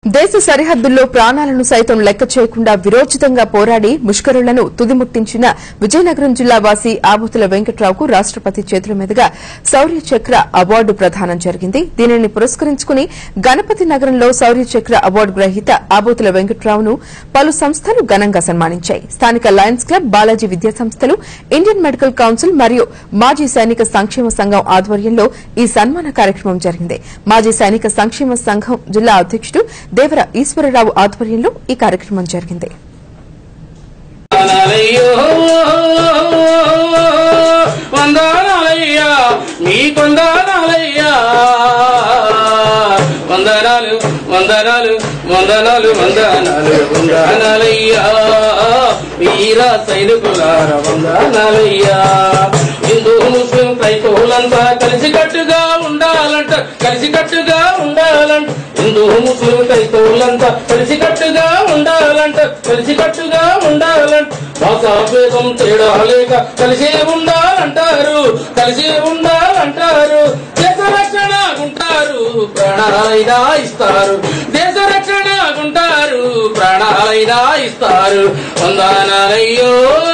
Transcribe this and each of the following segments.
దేశ సరిహద్దుల్లో ప్రాణాలను సైతం లెక్క చేయకుండా విరోచితంగా పోరాడి ముష్కరులను తుదిముట్టించిన విజయనగరం జిల్లా వాసి ఆబోతుల వెంకట్రావుకు రాష్టపతి చేతుల మీదుగా శౌర్య చక్ర అవార్డు ప్రదానం జరిగింది. దీనిని పురస్కరించుకుని గణపతి నగరంలో శౌర్య చక్ర అవార్డు గ్రహీత ఆబోతుల వెంకట్రావును పలు సంస్థలు ఘనంగా సన్మానించాయి. స్థానిక లయన్స్ క్లబ్, బాలాజీ విద్యా సంస్థలు, ఇండియన్ మెడికల్ కౌన్సిల్ మరియు మాజీ సైనిక సంక్షేమ సంఘం ఆధ్వర్యంలో ఈ సన్మాన కార్యక్రమం జరిగింది. మాజీ సైనిక సంక్షేమ సంఘం జిల్లా అధ్యకుడు దేవర ఈశ్వరరావు ఆధ్వర్యంలో ఈ కార్యక్రమం జరిగింది. వీరా సైనికులారా వందనాలయ్యా. హిందూ ముస్లిం క్రైస్తవులంతా కలిసికట్టుగా ఉండాలంట, కలిసికట్టుగా ఉండాలంట. హిందూ ముస్లిం క్రైస్తవులంతా కలిసికట్టుగా ఉండాలంట, కలిసికట్టుగా ఉండాలంట. భాషాభేదం తేడా లేక కలిసే ఉండాలంటారు, కలిసే ఉండాలంటారు. దేశ రక్షణ ఉంటారు, ప్రాణాలైనా ఇస్తారు. దేశ రక్షణ ఉంటారు, ప్రాణాలైనా ఇస్తారు. వందనాలయ్యో,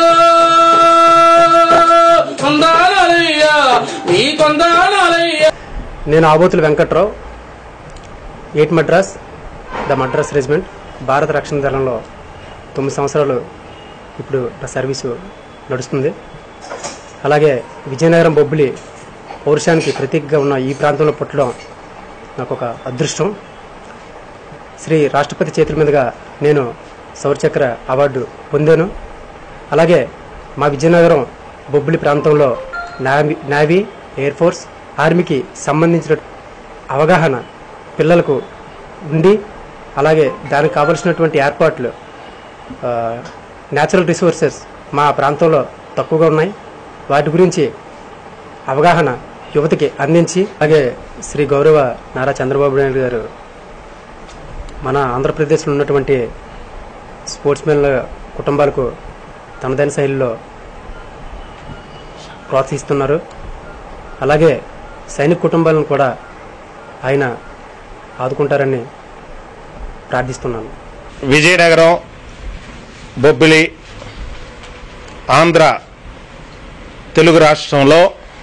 వందనాలయ్యా, మీకు వందనాలయ్యా. నేను ఆబోతుల వెంకట్రావు, 8 మద్రాస్, ద మద్రాస్ రెజిమెంట్, భారత రక్షణ దళంలో 9 సంవత్సరాలు ఇప్పుడు నా సర్వీసు నడుస్తుంది. అలాగే విజయనగరం బొబ్బిలి పౌరుషానికి ప్రతీకగా ఉన్న ఈ ప్రాంతంలో పుట్టడం నాకు ఒక అదృష్టం. శ్రీ రాష్ట్రపతి చేతుల మీదుగా నేను శౌర్యచక్ర అవార్డు పొందాను. అలాగే మా విజయనగరం బొబ్బిలి ప్రాంతంలో నేవీ, ఎయిర్ ఫోర్స్, ఆర్మీకి సంబంధించిన అవగాహన పిల్లలకు ఉండి, అలాగే దానికి కావలసినటువంటి ఏర్పాట్లు, న్యాచురల్ రిసోర్సెస్ మా ప్రాంతంలో తక్కువగా ఉన్నాయి. వాటి గురించి అవగాహన యువతకి అందించి, అలాగే శ్రీ గౌరవ నారా చంద్రబాబు నాయుడు గారు మన ఆంధ్రప్రదేశ్లో ఉన్నటువంటి స్పోర్ట్స్ మెన్ల కుటుంబాలకు తనదైన శైలిలో ప్రోత్సహిస్తున్నారు. అలాగే సైనిక కుటుంబాలను కూడా ఆయన ఆదుకుంటారని ప్రార్థిస్తున్నాను. విజయనగరం, బొబ్బిలి, ఆంధ్ర తెలుగు రాష్ట్రంలో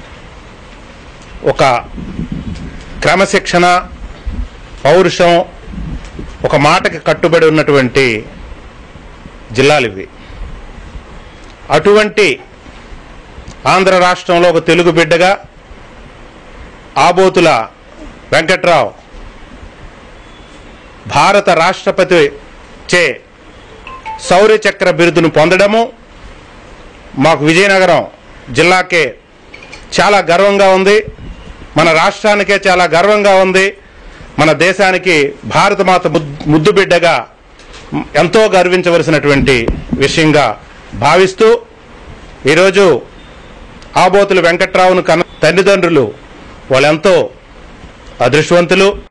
ఒక క్రమశిక్షణ, పౌరుషం, ఒక మాటకి కట్టుబడి ఉన్నటువంటి జిల్లాలు ఇవి. అటువంటి ఆంధ్ర రాష్ట్రంలో ఒక తెలుగు బిడ్డగా ఆబోతుల వెంకట్రావు భారత రాష్ట్రపతి చే శౌర్య చక్ర బిరుదును పొందడము మాకు విజయనగరం జిల్లాకే చాలా గర్వంగా ఉంది. మన రాష్ట్రానికే చాలా గర్వంగా ఉంది. మన దేశానికి భారతమాత ముద్దు బిడ్డగా ఎంతో గర్వించవలసినటువంటి విషయంగా భావిస్తూ ఈరోజు ఆబోతుల వెంకట్రావును కన్న తల్లిదండ్రులు వాళ్ళెంతో అదృష్టవంతులు.